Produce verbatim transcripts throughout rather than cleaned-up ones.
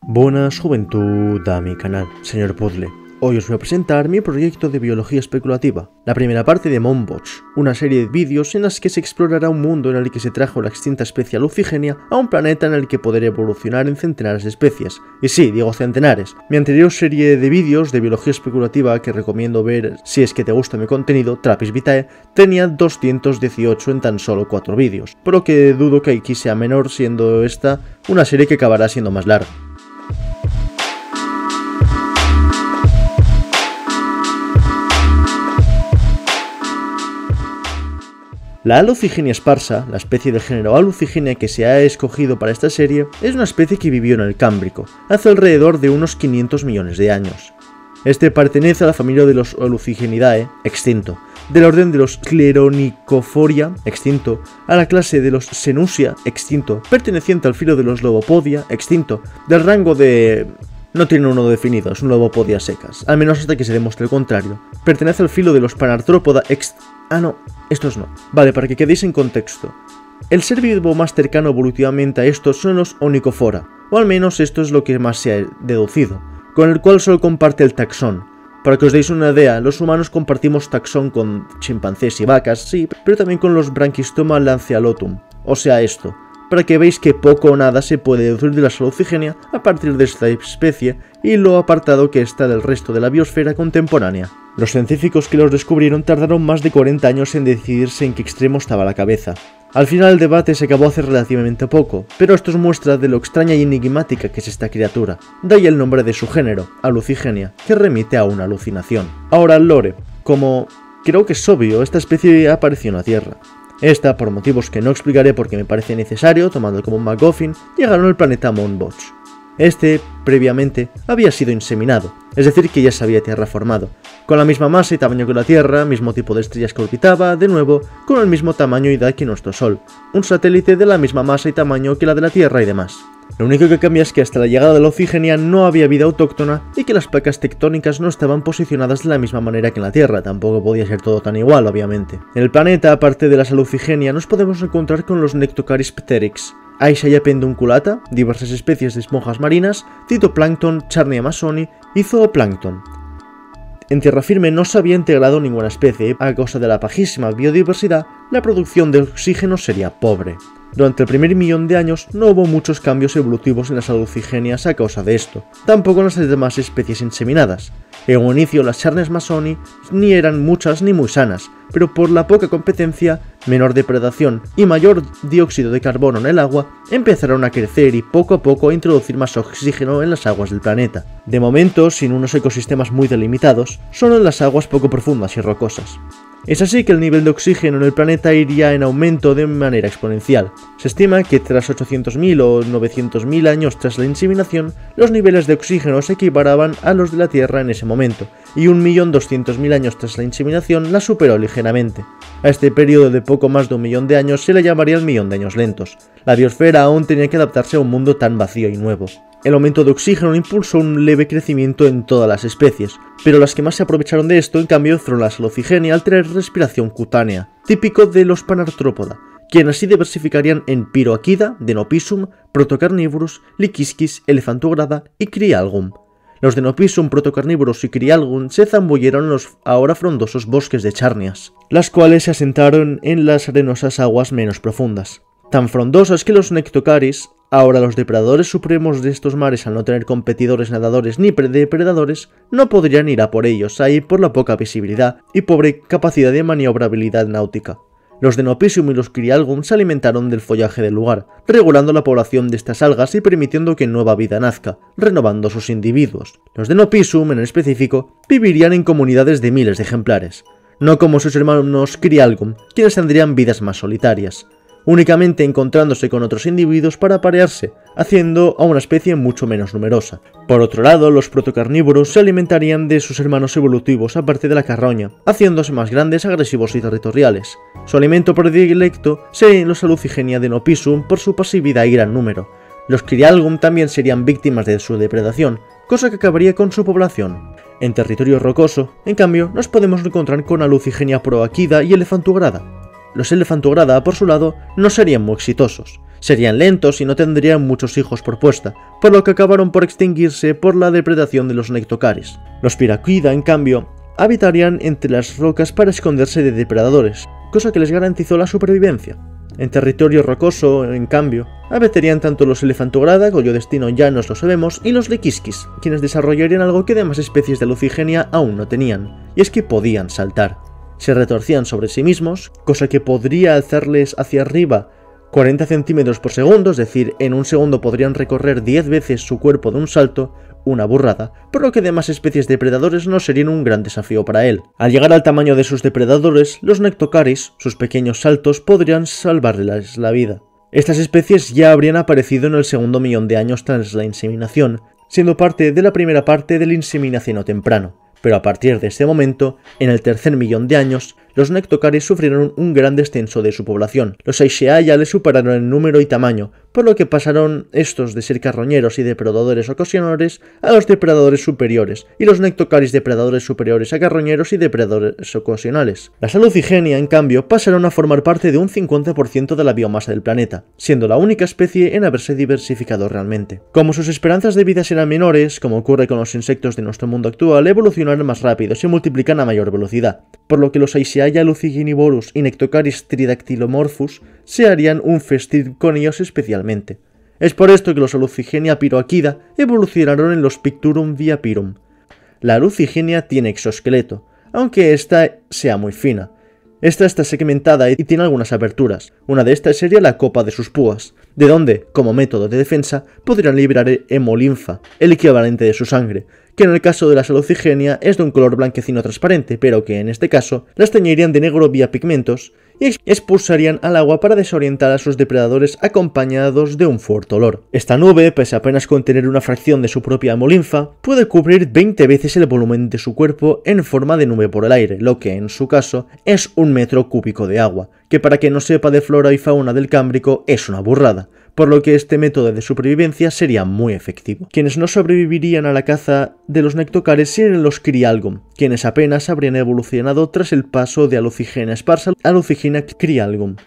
Buenas juventud a mi canal, señor Puzzle. Hoy os voy a presentar mi proyecto de biología especulativa, la primera parte de Monboch, una serie de vídeos en las que se explorará un mundo en el que se trajo la extinta especie Lucigenia a un planeta en el que poder evolucionar en centenares de especies. Y sí, digo centenares. Mi anterior serie de vídeos de biología especulativa que recomiendo ver si es que te gusta mi contenido, Trappist Vitae, tenía doscientos dieciocho en tan solo cuatro vídeos, por lo que dudo que aquí sea menor, siendo esta una serie que acabará siendo más larga. La Alucigenia esparsa, la especie del género Alucigenia que se ha escogido para esta serie, es una especie que vivió en el Cámbrico, hace alrededor de unos quinientos millones de años. Este pertenece a la familia de los Alucigenidae, extinto, del orden de los Scleronicophoria, extinto, a la clase de los Senusia, extinto, perteneciente al filo de los Lobopodia, extinto, del rango de... No tiene uno definido, es un Lobopodia secas, al menos hasta que se demuestre el contrario. Pertenece al filo de los Panartrópoda ex... Ah no, estos no. Vale, para que quedéis en contexto. El ser vivo más cercano evolutivamente a estos son los Onychophora, o al menos esto es lo que más se ha deducido, con el cual solo comparte el taxón. Para que os deis una idea, los humanos compartimos taxón con chimpancés y vacas, sí, pero también con los Branchistoma lancealotum, o sea esto, para que veáis que poco o nada se puede deducir de la Alucigenia a partir de esta especie y lo apartado que está del resto de la biosfera contemporánea. Los científicos que los descubrieron tardaron más de cuarenta años en decidirse en qué extremo estaba la cabeza. Al final el debate se acabó hace relativamente poco, pero esto es muestra de lo extraña y enigmática que es esta criatura. De ahí el nombre de su género, Alucigenia, que remite a una alucinación. Ahora el lore. Como creo que es obvio, esta especie apareció en la Tierra. Esta, por motivos que no explicaré porque me parece necesario, tomando como un MacGuffin, llegaron al planeta Monboch. Este, previamente, había sido inseminado, es decir que ya se había terraformado, con la misma masa y tamaño que la Tierra, mismo tipo de estrellas que orbitaba, de nuevo, con el mismo tamaño y edad que nuestro Sol, un satélite de la misma masa y tamaño que la de la Tierra y demás. Lo único que cambia es que hasta la llegada de la Alucigenia no había vida autóctona y que las placas tectónicas no estaban posicionadas de la misma manera que en la Tierra, tampoco podía ser todo tan igual, obviamente. En el planeta, aparte de las Alucigenia, nos podemos encontrar con los Nectocaris pteryx, Aishaya pedunculata, diversas especies de esponjas marinas, Phytoplancton, Charnia masoni y Zooplancton. En tierra firme no se había integrado ninguna especie, a causa de la bajísima biodiversidad, la producción de oxígeno sería pobre. Durante el primer millón de años no hubo muchos cambios evolutivos en las Alucigenias a causa de esto, tampoco en las demás especies inseminadas. En un inicio las Charnias masoni ni eran muchas ni muy sanas, pero por la poca competencia, menor depredación y mayor dióxido de carbono en el agua, empezaron a crecer y poco a poco a introducir más oxígeno en las aguas del planeta. De momento, sin unos ecosistemas muy delimitados, solo en las aguas poco profundas y rocosas. Es así que el nivel de oxígeno en el planeta iría en aumento de manera exponencial. Se estima que tras ochocientos mil o novecientos mil años tras la inseminación, los niveles de oxígeno se equiparaban a los de la Tierra en ese momento, y un millón doscientos mil años tras la inseminación la superó ligeramente. A este periodo de poco más de un millón de años se le llamaría el millón de años lentos. La biosfera aún tenía que adaptarse a un mundo tan vacío y nuevo. El aumento de oxígeno impulsó un leve crecimiento en todas las especies, pero las que más se aprovecharon de esto en cambio fueron las Alucigenia al tener respiración cutánea, típico de los Panartrópoda, quienes así diversificarían en Pyroachida, Denopisum, Protocarnivorus, Liquisquis, Elephantograda y Crialgum. Los Denopisum, Protocarnívoros y Crialgum se zambulleron en los ahora frondosos bosques de Charnias, las cuales se asentaron en las arenosas aguas menos profundas. Tan frondosas que los Nectocaris, ahora los depredadores supremos de estos mares al no tener competidores nadadores ni depredadores, no podrían ir a por ellos ahí por la poca visibilidad y pobre capacidad de maniobrabilidad náutica. Los Denopisum y los Crialgum se alimentaron del follaje del lugar, regulando la población de estas algas y permitiendo que nueva vida nazca, renovando sus individuos. Los Denopisum, en específico, vivirían en comunidades de miles de ejemplares, no como sus hermanos Crialgum, quienes tendrían vidas más solitarias, únicamente encontrándose con otros individuos para aparearse, haciendo a una especie mucho menos numerosa. Por otro lado, los protocarnívoros se alimentarían de sus hermanos evolutivos aparte de la carroña, haciéndose más grandes, agresivos y territoriales. Su alimento predilecto serían los Alucigenia Denopisum por su pasividad y gran número. Los Crialgum también serían víctimas de su depredación, cosa que acabaría con su población. En territorio rocoso, en cambio, nos podemos encontrar con Alucigenia proachida y Elephantograda. Los Elefantograda, por su lado, no serían muy exitosos. Serían lentos y no tendrían muchos hijos por puesta, por lo que acabaron por extinguirse por la depredación de los Nectocaris. Los Piraquida, en cambio, habitarían entre las rocas para esconderse de depredadores, cosa que les garantizó la supervivencia. En territorio rocoso, en cambio, habitarían tanto los Elefantograda, cuyo destino ya nos lo sabemos, y los Lequiskis, quienes desarrollarían algo que demás especies de Lucigenia aún no tenían, y es que podían saltar. Se retorcían sobre sí mismos, cosa que podría alzarles hacia arriba cuarenta centímetros por segundo, es decir, en un segundo podrían recorrer diez veces su cuerpo de un salto, una burrada, por lo que demás especies de depredadores no serían un gran desafío para él. Al llegar al tamaño de sus depredadores, los Nectocaris, sus pequeños saltos, podrían salvarles la vida. Estas especies ya habrían aparecido en el segundo millón de años tras la inseminación, siendo parte de la primera parte del inseminación temprano. Pero a partir de este momento, en el tercer millón de años, los Nectocaris sufrieron un gran descenso de su población. Los Aishea les superaron en número y tamaño, por lo que pasaron estos de ser carroñeros y depredadores ocasionales a los depredadores superiores, y los Nectocaris depredadores superiores a carroñeros y depredadores ocasionales. Las Alucigenia, en cambio, pasaron a formar parte de un cincuenta por ciento de la biomasa del planeta, siendo la única especie en haberse diversificado realmente. Como sus esperanzas de vida eran menores, como ocurre con los insectos de nuestro mundo actual, evolucionaron más rápido y se multiplican a mayor velocidad, por lo que los Aishea Luciginivorus y Nectocaris tridactylomorphus se harían un festín con ellos especialmente. Es por esto que los Alucigenia piroaquida evolucionaron en los Picturum viapirum. La Alucigenia tiene exoesqueleto, aunque esta sea muy fina. Esta está segmentada y tiene algunas aberturas. Una de estas sería la copa de sus púas, de donde, como método de defensa, podrían liberar hemolinfa, el equivalente de su sangre, que en el caso de la Alucigenia es de un color blanquecino transparente, pero que en este caso las teñirían de negro vía pigmentos y expulsarían al agua para desorientar a sus depredadores acompañados de un fuerte olor. Esta nube, pese a apenas contener una fracción de su propia hemolinfa, puede cubrir veinte veces el volumen de su cuerpo en forma de nube por el aire, lo que en su caso es un metro cúbico de agua, que para quien no sepa de flora y fauna del Cámbrico es una burrada, por lo que este método de supervivencia sería muy efectivo. Quienes no sobrevivirían a la caza de los Nectocaris serían los Crialgum, quienes apenas habrían evolucionado tras el paso de Alucigenia esparsa a Alucigenia crialgum.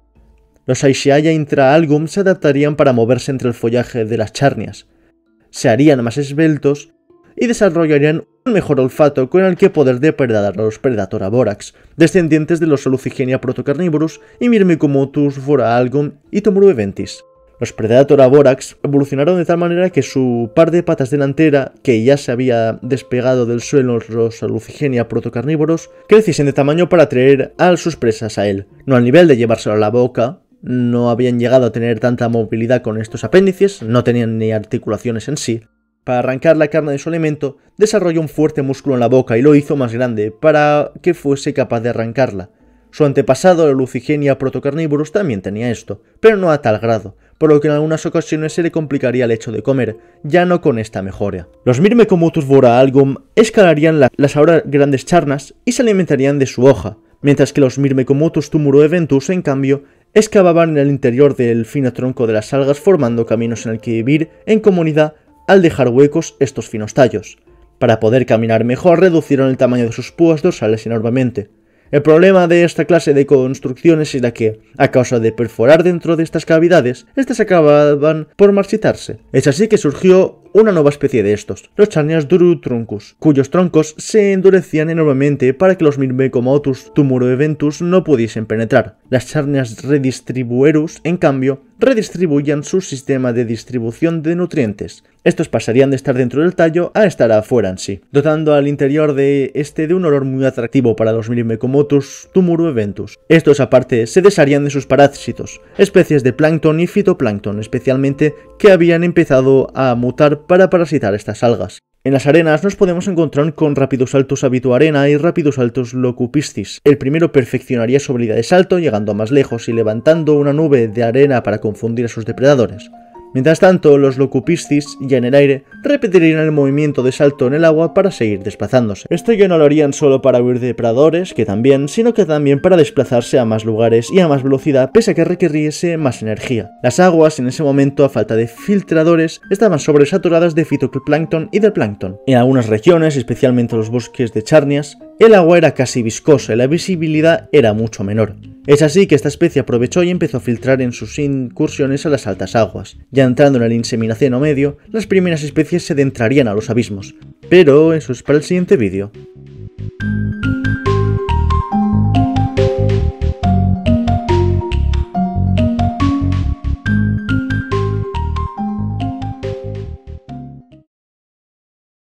Los Aishea intraalgum se adaptarían para moverse entre el follaje de las charnias, se harían más esbeltos y desarrollarían un mejor olfato con el que poder depredar a los Predator borax, descendientes de los Alucigenia protocarnivorus y Myrmecomotus voraalgum y Tomurueventis. Los Predator borax evolucionaron de tal manera que su par de patas delantera, que ya se había despegado del suelo los Alucigenia protocarnívoros, creciesen de tamaño para atraer a sus presas a él, no al nivel de llevárselo a la boca. No habían llegado a tener tanta movilidad con estos apéndices, no tenían ni articulaciones en sí. Para arrancar la carne de su alimento, desarrolló un fuerte músculo en la boca y lo hizo más grande para que fuese capaz de arrancarla. Su antepasado, el Alucigenia protocarnívorus, también tenía esto, pero no a tal grado, por lo que en algunas ocasiones se le complicaría el hecho de comer, ya no con esta mejora. Los Myrmecomotus voraalgum escalarían la, las ahora grandes charnas y se alimentarían de su hoja, mientras que los Myrmecomotus tumuroeventus, en cambio, excavaban en el interior del fino tronco de las algas formando caminos en el que vivir en comunidad al dejar huecos estos finos tallos. Para poder caminar mejor reducieron el tamaño de sus púas dorsales enormemente. El problema de esta clase de construcciones era que, a causa de perforar dentro de estas cavidades, estas acababan por marchitarse. Es así que surgió una nueva especie de estos, los Charnias durutruncus, cuyos troncos se endurecían enormemente para que los Myrmecomotus tumuroeventus no pudiesen penetrar. Las Charnias redistribuerus, en cambio, redistribuían su sistema de distribución de nutrientes. Estos pasarían de estar dentro del tallo a estar afuera en sí, dotando al interior de este de un olor muy atractivo para los Myrmecomotus tumuroeventus. Estos aparte se desharían de sus parásitos, especies de plancton y fitoplancton especialmente, que habían empezado a mutar para parasitar estas algas. En las arenas nos podemos encontrar con Rapidosaltus habituarena y Rapidosaltus locupistis. El primero perfeccionaría su habilidad de salto, llegando más lejos y levantando una nube de arena para confundir a sus depredadores. Mientras tanto, los locupistis, ya en el aire, repetirían el movimiento de salto en el agua para seguir desplazándose. Esto ya no lo harían solo para huir de depredadores, que también, sino que también para desplazarse a más lugares y a más velocidad, pese a que requiriese más energía. Las aguas, en ese momento, a falta de filtradores, estaban sobresaturadas de fitoplancton y de plancton. En algunas regiones, especialmente los bosques de charnias, el agua era casi viscosa y la visibilidad era mucho menor. Es así que esta especie aprovechó y empezó a filtrar en sus incursiones a las altas aguas. Ya entrando en el Inseminaceno medio, las primeras especies se adentrarían a los abismos, pero eso es para el siguiente vídeo.